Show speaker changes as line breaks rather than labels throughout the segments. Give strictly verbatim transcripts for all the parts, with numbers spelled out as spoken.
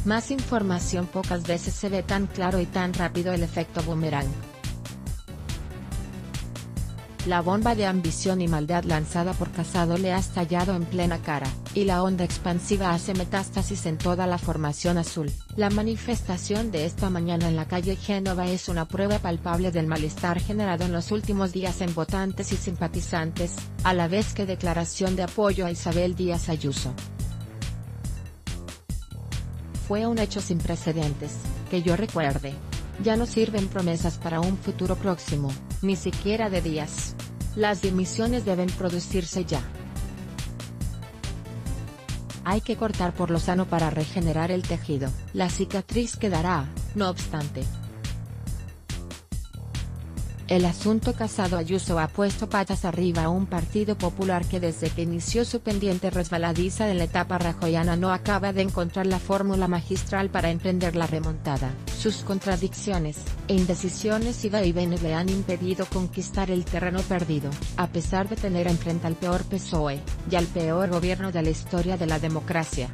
Más información. Pocas veces se ve tan claro y tan rápido el efecto boomerang. La bomba de ambición y maldad lanzada por Casado le ha estallado en plena cara, y la onda expansiva hace metástasis en toda la formación azul. La manifestación de esta mañana en la calle Génova es una prueba palpable del malestar generado en los últimos días en votantes y simpatizantes, a la vez que declaración de apoyo a Isabel Díaz Ayuso. Fue un hecho sin precedentes, que yo recuerde. Ya no sirven promesas para un futuro próximo, ni siquiera de días. Las dimisiones deben producirse ya. Hay que cortar por lo sano para regenerar el tejido. La cicatriz quedará, no obstante. El asunto Casado-Ayuso ha puesto patas arriba a un Partido Popular que desde que inició su pendiente resbaladiza en la etapa rajoyana no acaba de encontrar la fórmula magistral para emprender la remontada. Sus contradicciones, e indecisiones y vaivenes le han impedido conquistar el terreno perdido, a pesar de tener enfrente al peor P S O E, y al peor gobierno de la historia de la democracia.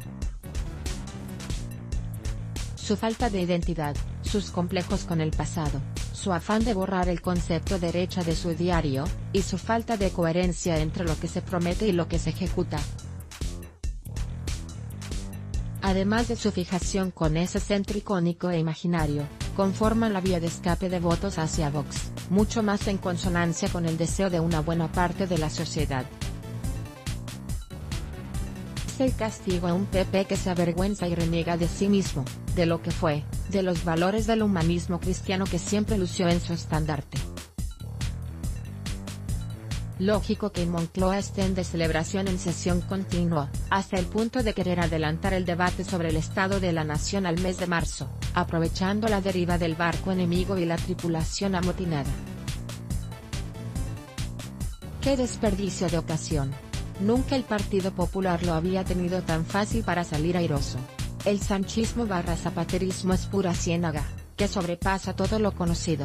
Su falta de identidad, sus complejos con el pasado, su afán de borrar el concepto derecha de su diario, y su falta de coherencia entre lo que se promete y lo que se ejecuta. Además de su fijación con ese centro icónico e imaginario, conforman la vía de escape de votos hacia Vox, mucho más en consonancia con el deseo de una buena parte de la sociedad. Es el castigo a un P P que se avergüenza y reniega de sí mismo, de lo que fue, de los valores del humanismo cristiano que siempre lució en su estandarte. Lógico que en Moncloa estén de celebración en sesión continua, hasta el punto de querer adelantar el debate sobre el estado de la nación al mes de marzo, aprovechando la deriva del barco enemigo y la tripulación amotinada. ¡Qué desperdicio de ocasión! Nunca el Partido Popular lo había tenido tan fácil para salir airoso. El sanchismo barra zapaterismo es pura ciénaga, que sobrepasa todo lo conocido.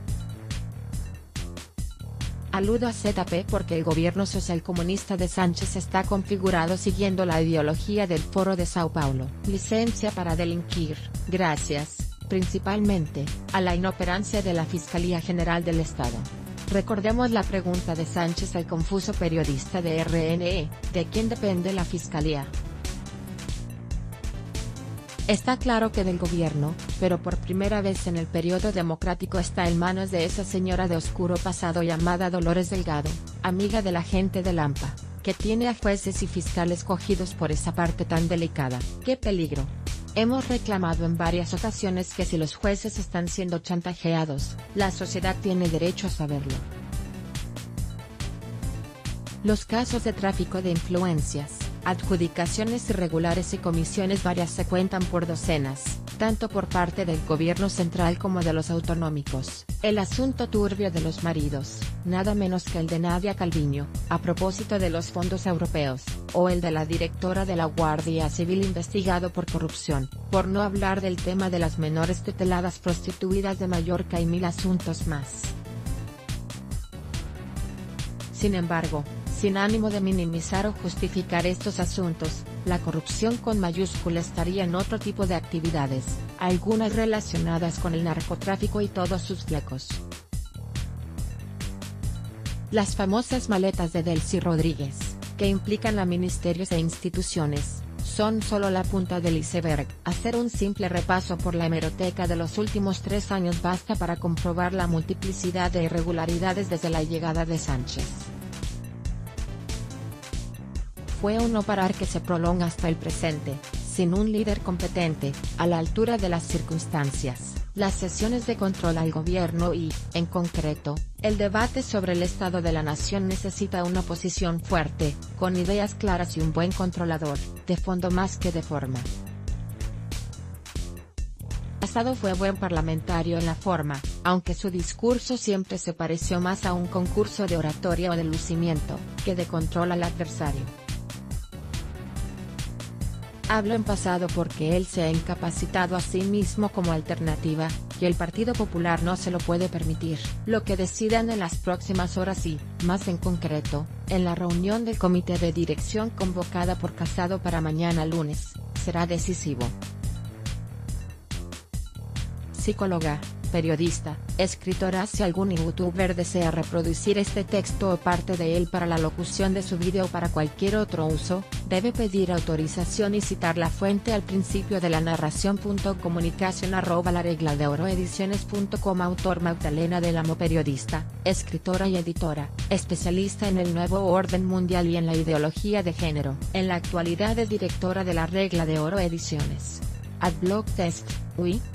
Aludo a Z P porque el gobierno socialcomunista de Sánchez está configurado siguiendo la ideología del Foro de Sao Paulo. Licencia para delinquir, gracias, principalmente, a la inoperancia de la Fiscalía General del Estado. Recordemos la pregunta de Sánchez al confuso periodista de R N E, ¿de quién depende la Fiscalía? Está claro que del gobierno, pero por primera vez en el periodo democrático está en manos de esa señora de oscuro pasado llamada Dolores Delgado, amiga de la gente de Lampa, que tiene a jueces y fiscales cogidos por esa parte tan delicada. ¡Qué peligro! Hemos reclamado en varias ocasiones que si los jueces están siendo chantajeados, la sociedad tiene derecho a saberlo. Los casos de tráfico de influencias, adjudicaciones irregulares y comisiones varias se cuentan por docenas, tanto por parte del gobierno central como de los autonómicos. El asunto turbio de los maridos, nada menos que el de Nadia Calviño, a propósito de los fondos europeos, o el de la directora de la Guardia Civil investigado por corrupción, por no hablar del tema de las menores tuteladas prostituidas de Mallorca y mil asuntos más. Sin embargo, sin ánimo de minimizar o justificar estos asuntos, la corrupción con mayúscula estaría en otro tipo de actividades, algunas relacionadas con el narcotráfico y todos sus flecos. Las famosas maletas de Delcy Rodríguez, que implican a ministerios e instituciones, son solo la punta del iceberg. Hacer un simple repaso por la hemeroteca de los últimos tres años basta para comprobar la multiplicidad de irregularidades desde la llegada de Sánchez. Fue un no parar que se prolonga hasta el presente, sin un líder competente, a la altura de las circunstancias, las sesiones de control al gobierno y, en concreto, el debate sobre el estado de la nación necesita una posición fuerte, con ideas claras y un buen controlador, de fondo más que de forma. Casado fue buen parlamentario en la forma, aunque su discurso siempre se pareció más a un concurso de oratoria o de lucimiento, que de control al adversario. Hablo en pasado porque él se ha incapacitado a sí mismo como alternativa, y el Partido Popular no se lo puede permitir. Lo que decidan en las próximas horas y, más en concreto, en la reunión del comité de dirección convocada por Casado para mañana lunes, será decisivo. psicóloga, periodista, escritora. Si algún youtuber desea reproducir este texto o parte de él para la locución de su vídeo o para cualquier otro uso, debe pedir autorización y citar la fuente al principio de la narración. Comunicación arroba la regla de oro ediciones punto com. Autor Magdalena del Amo, periodista, escritora y editora, especialista en el nuevo orden mundial y en la ideología de género. En la actualidad es directora de la Regla de Oro Ediciones. Adblock Test, U I.